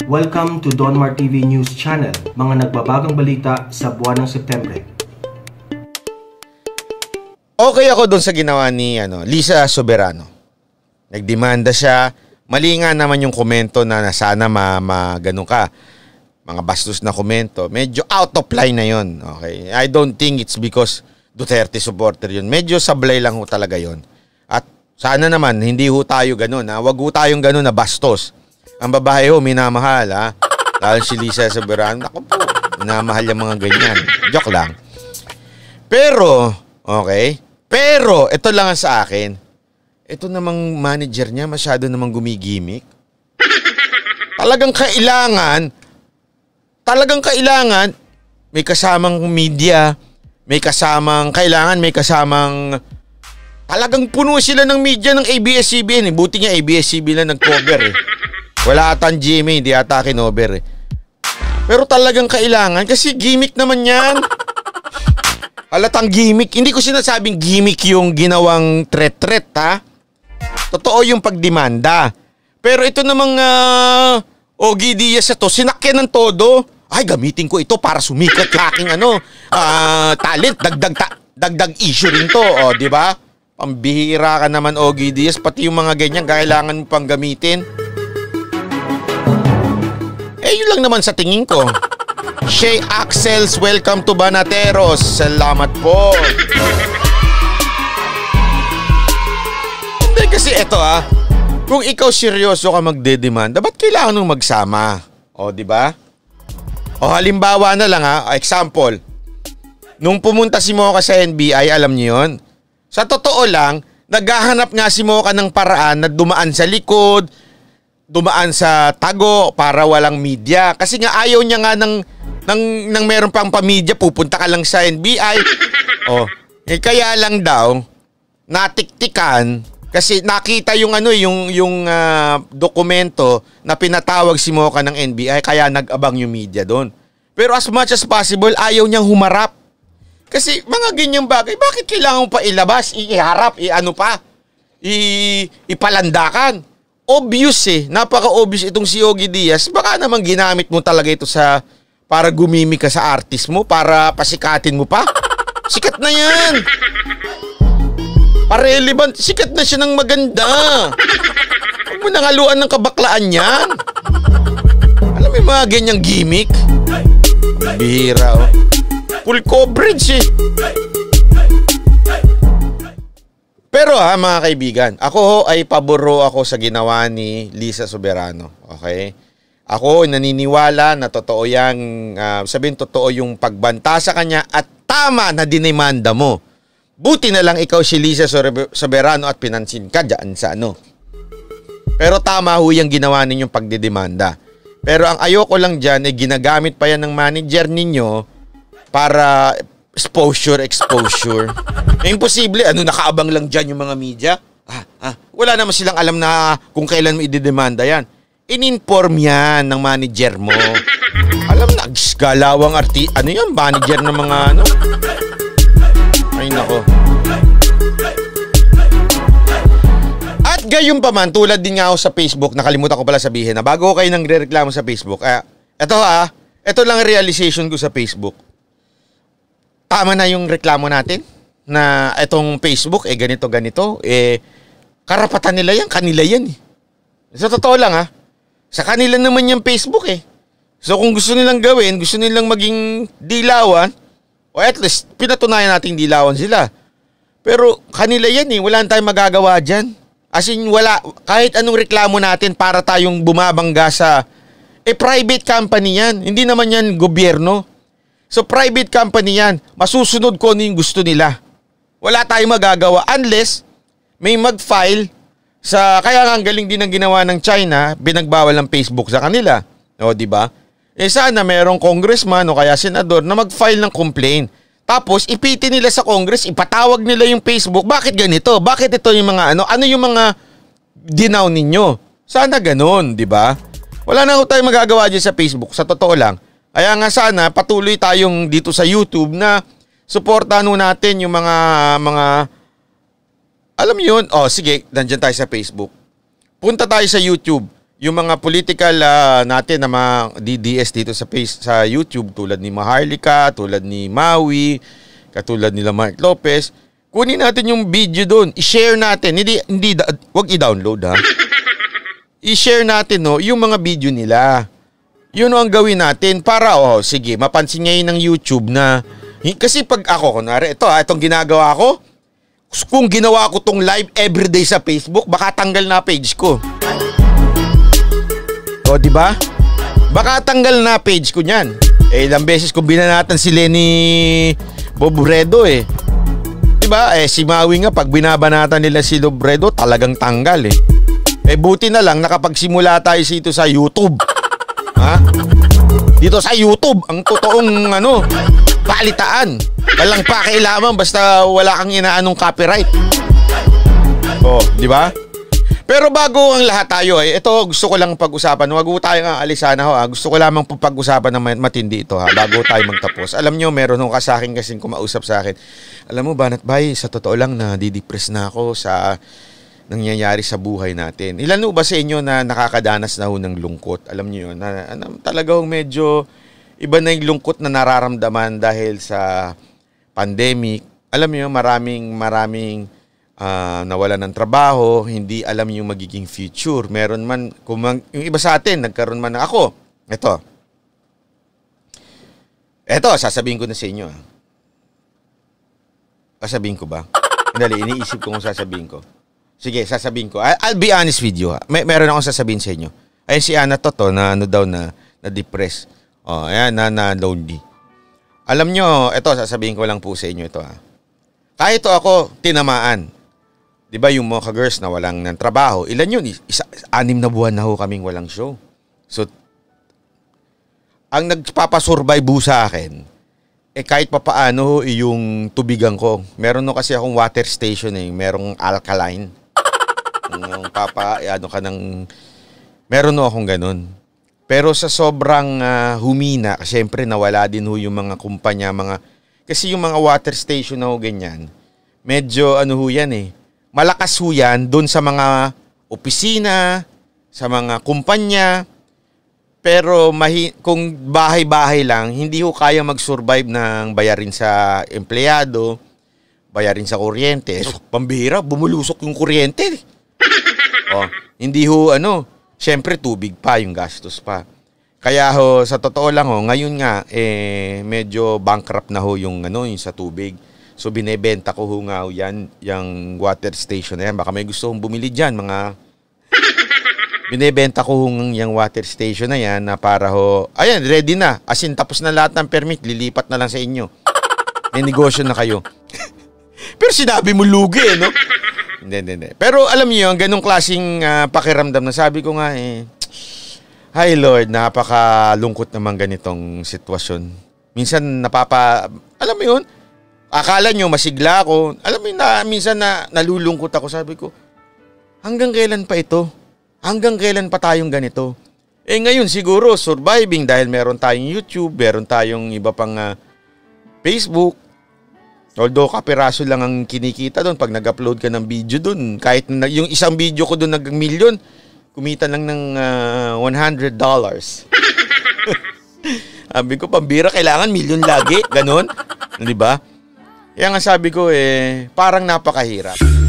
Welcome to Donmar TV News Channel, mga nagbabagang balita sa buwan ng Setyembre. Okay ako doon sa ginawa ni Lisa Soberano. Nagdemanda siya. Mali nga naman yung komento na sana ganun ka. Mga bastos na komento. Medyo out of line na yun. Okay? I don't think it's because Duterte supporter yun. Medyo sablay lang ho talaga yun. At sana naman, hindi ho tayo ganun. Wag ho tayong ganun na bastos. Ang babae ho, minamahal. Lalo si Lisa Soberano. Ako po, minamahal yung mga ganyan. Joke lang. Pero, okay? Pero, ito lang ang sa akin. Ito namang manager niya, masyado namang gumigimik. Talagang kailangan, may kasamang media, may kasamang, talagang puno sila ng media ng ABS-CBN. Buti nga ABS-CBN na nag-cover eh. Wala atang GMA, hindi ata kinover eh. Pero talagang kailangan, kasi gimmick naman yan. Halatang gimmick. Hindi ko sinasabing gimmick yung ginawang threat ha. Totoo yung pagdemanda. Pero ito namang Ogie Diaz to, sinakyan ng todo. Ay, gamitin ko ito para sumikat yung aking talent. Dagdag issue rin to. O, di ba? Pambihira ka naman, Ogie Diaz. Pati yung mga ganyan, kailangan mo pang gamitin. Yun lang naman sa tingin ko. Shay Axels, welcome to Banateros. Salamat po. Hindi kasi ito kung ikaw seryoso ka magdedemanda, ba't kailangan mong magsama? O, di ba? O halimbawa na lang example. Nung pumunta si Mocha sa NBI, alam niyo yun? Sa totoo lang, naghahanap nga si Mocha ng paraan na dumaan sa likod, dumaan sa tago para walang media. Kasi nga ayaw niya nga nang meron pang pamedya, pupunta ka lang sa NBI. Kaya lang daw natiktikan kasi nakita yung dokumento na pinatawag si Mocha ng NBI, kaya nag-abang yung media doon. Pero as much as possible, ayaw niyang humarap. Kasi mga ganyang bagay, bakit kailangan mo pa ilabas, iharap, ipalandakan? Obvious napaka-obvious itong si Ogie Diaz. Baka naman ginamit mo talaga ito para gumimik ka sa artist mo, para pasikatin mo pa. Sikat na yan. Parelevant, sikat na siya ng maganda. Huwag mo nang haluan ng kabaklaan yan. Alam mo yung mga ganyang gimmick? Bihira full coverage Pero mga kaibigan, ako ay paboro ako sa ginawa ni Lisa Soberano. Okay? Ako naniniwala na totoo totoo yung pagbanta sa kanya at tama na dinemanda mo. Buti na lang ikaw si Lisa Soberano at pinansin ka dyan sa Pero tama ho yung ginawa ninyong pagdidemanda. Pero ang ayoko lang dyan ginagamit pa yan ng manager ninyo para exposure. Imposible. Nakaabang lang dyan yung mga media? Wala naman silang alam na kung kailan mo ididemanda yan. In-inform yan ng manager mo. Alam na, galawang manager ng mga Ay nako. At gayon pa man, tulad din nga ako sa Facebook, nakalimutan ko pala sabihin na bago kayo nang re-reklamo sa Facebook, ito lang realization ko sa Facebook. Tama na yung reklamo natin na itong Facebook, ganito, karapatan nila yan, kanila yan Sa totoo lang sa kanila naman yung Facebook So kung gusto nilang gawin, gusto nilang maging dilawan, o at least pinatunayan nating dilawan sila. Pero kanila yan wala tayong magagawa dyan. As in, wala, kahit anong reklamo natin para tayong bumabangga sa, private company yan, hindi naman yan gobyerno. So private company yan, masusunod ko yung gusto nila. Wala tayong magagawa unless may mag-file kaya nga ang galing din ang ginawa ng China, binagbawal ng Facebook sa kanila. Di ba? Sana merong congressman o kaya senador na mag-file ng complaint. Tapos ipiti nila sa Congress, ipatawag nila yung Facebook, bakit ganito? Bakit ito yung mga ano yung mga dinaw ninyo? Sana ganun, di ba? Wala na tayong magagawa dyan sa Facebook, sa totoo lang. Kaya nga sana patuloy tayong dito sa YouTube na suportahan natin yung mga alam mo yun? Sige, nandiyan tayo sa Facebook. Punta tayo sa YouTube. yung mga political natin na mga DDS dito sa YouTube tulad ni Maharlika, tulad ni Maui, katulad nila Mark Lopez, kunin natin yung video doon, i-share natin. Wag i-download ha. I-share natin yung mga video nila. Yun ang gawin natin para sige, mapansin ngayon ng YouTube na kasi pag ako kunwari itong ginagawa ko, kung ginawa ko tong live everyday sa Facebook, baka tanggal na page ko. O, di ba? Baka tanggal na page ko niyan. Ilang beses ko binanatan si Lenny Robredo Di ba? Si Maui nga pag binabanatan nila si Robredo, talagang tanggal buti na lang nakapagsimula tayo dito sa YouTube. Ha? Dito sa YouTube, ang totoong balitaan. Walang pakialaman basta wala kang inaanong copyright. Di ba? Pero bago ang lahat tayo ito gusto ko lang pag-usapan. Wag ko tayong alisana Gusto ko lamang pag-usapan ng matindi ito bago tayo magtapos. Alam nyo, meron nung kasakin kasing kumausap sa akin. Alam mo, Banat Bay, sa totoo lang nadidepress na ako sa nangyayari sa buhay natin. Ilan ba sa inyo na nakakadanas na ng lungkot? Alam nyo yun, talagang medyo iba na yung lungkot na nararamdaman dahil sa pandemic. Alam nyo, maraming nawalan ng trabaho, hindi alam yung magiging future. Meron man, yung iba sa atin, nagkaroon man na ako. Ito, sasabihin ko na sa inyo. Sasabihin ko ba? Dali, iniisip ko kung sasabihin ko. Sige, sasabihin ko. I'll be honest with you. Meron akong sasabihin sa inyo. Ayun si Ana to, na na-depress. Ayan, na lonely. Alam nyo, ito, sasabihin ko lang po sa inyo ito. Kahit ako, tinamaan. Diba yung mga ka-girls na walang ng trabaho, ilan yun? 6 na buwan na kaming walang show. So, ang nagpapasurvive sa akin, kahit papaano yung tubigan ko. Meron kasi akong water station merong alkaline. Yung meron akong ganun. Pero sa sobrang humina, syempre nawala din yung mga kumpanya, kasi yung mga water station na ganyan, medyo yan malakas yan doon sa mga opisina, sa mga kumpanya. Pero kung bahay-bahay lang, hindi kaya mag-survive ng bayarin sa empleyado, bayarin sa kuryente. Pambihira, bumulusok yung kuryente. Hindi syempre tubig pa, yung gastos pa. Kaya sa totoo lang ngayon nga, medyo bankrupt na yung sa tubig. So binebenta ko nga yan, yung water station na yan. Baka may gusto kong bumili dyan, binebenta ko yung water station na yan na para ayan, ready na. As in, tapos na lahat ng permit, lilipat na lang sa inyo. May negosyo na kayo. Pero sinabi mo lugi, no? Hindi. Pero alam niyo, ang ganong klaseng pakiramdam na sabi ko nga Hi Lord, napakalungkot naman ganitong sitwasyon. Minsan alam mo yun, akala nyo masigla ako. Alam mo na minsan nalulungkot ako. Sabi ko, hanggang kailan pa ito? Hanggang kailan pa tayong ganito? Ngayon siguro surviving dahil meron tayong YouTube, meron tayong iba pang Facebook. Although kapiraso lang ang kinikita doon pag nag-upload ka ng video doon. Kahit yung isang video ko doon nag-million, kumita lang ng $100. Sabi ko, pambira, kailangan million lagi. Ganon. Di ba? Kaya nga sabi ko parang napakahirap.